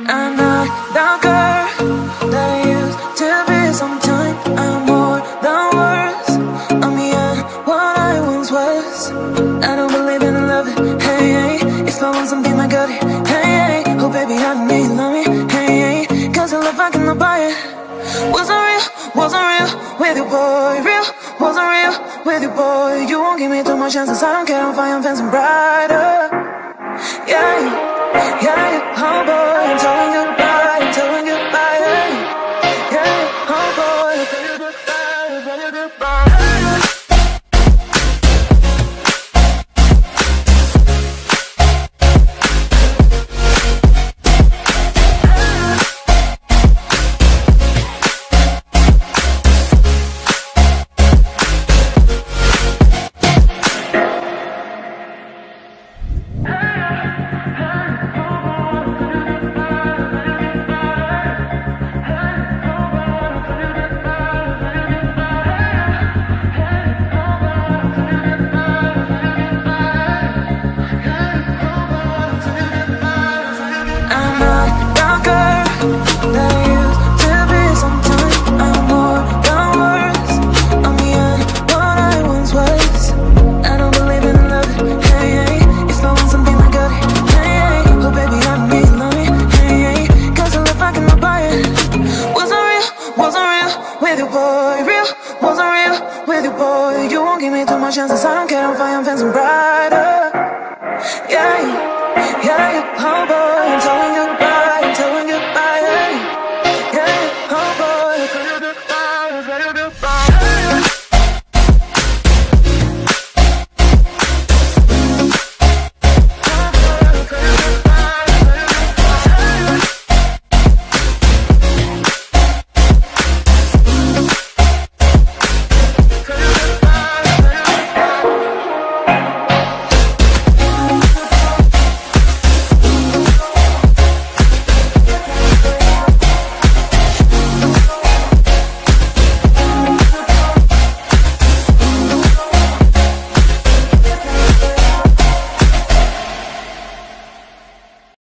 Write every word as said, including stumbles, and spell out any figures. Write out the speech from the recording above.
I'm not the girl that I used to be. Sometimes I'm more than words. I'm beyond what I once was. I don't believe in love, hey, hey. If I want something, I got it, hey, hey. Oh baby, I don't need love me, hey, hey. Cause the love I cannot buy it. Wasn't real, wasn't real with you, boy. Real, wasn't real with you, boy. You won't give me too much chances, I don't care if I am fancy brighter. Yeah, yeah, yeah, oh boy, I'm telling you goodbye, I'm telling you goodbye, yeah, yeah, oh boy, I'm telling you goodbye, I'm telling you goodbye. Chances, I don't care if I am fancy brighter. Yeah, yeah, yeah, oh boy.